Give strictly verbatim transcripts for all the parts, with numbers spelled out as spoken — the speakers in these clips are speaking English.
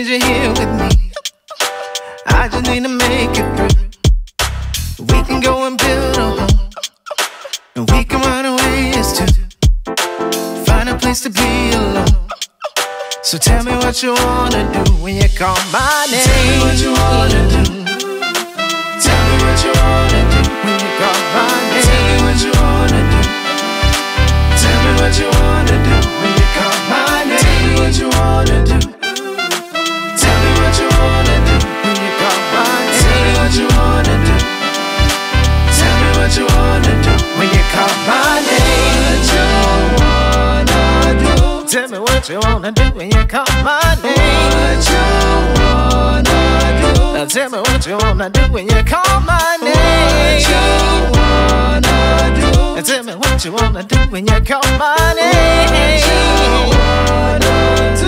need you here with me. I just need to make it through. We can go and build a home, and we can run away as two. Find a place to be alone. So tell me what you wanna do when you call my name. Tell me what you wanna do. Tell me what you wanna do when you call my name. Tell me what you wanna do. Tell me what you wanna do when you call my name. Tell me what you wanna do. Tell me what you wanna do when you call my name. Tell me what you wanna do. Tell me what you wanna do when you call my name. Tell me what you wanna do when you call my name. What you wanna do? Now tell me what you wanna do when you call my name. What you wanna do? Now tell me what you wanna do when you call my name. What you wanna do?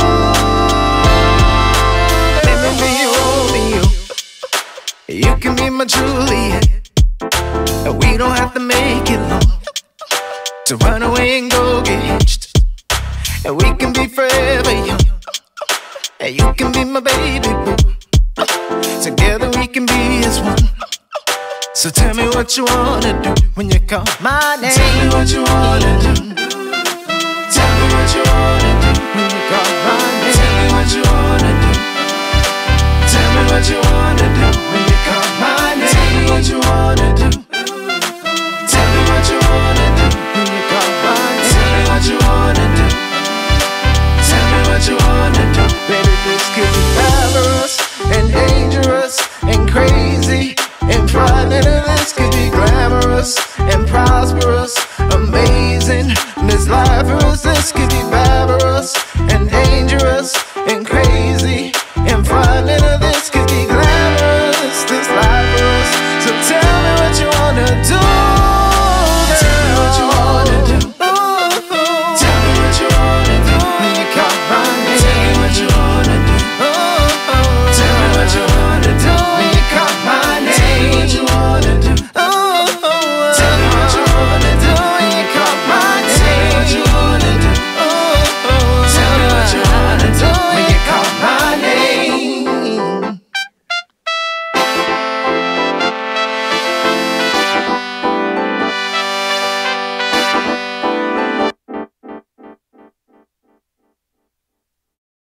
Let me be your Romeo. You can be my Juliet. We don't have to make it long to run away and go get hitched. And we can be forever young, and you can be my baby boo. Together we can be as one. So tell me what you wanna do when you call my name. Tell me what you wanna do. Tell me what you wanna do when you call my name. Tell me what you wanna do. Tell me what you wanna do when you call my name. Tell me what you wanna do. Tell me what you wanna do when you call my name. Tell me what you wanna do. What you wanna do, baby, this could be glamorous and dangerous and crazy and frightening. This could be glamorous and prosperous, amazing. This life for us, this could be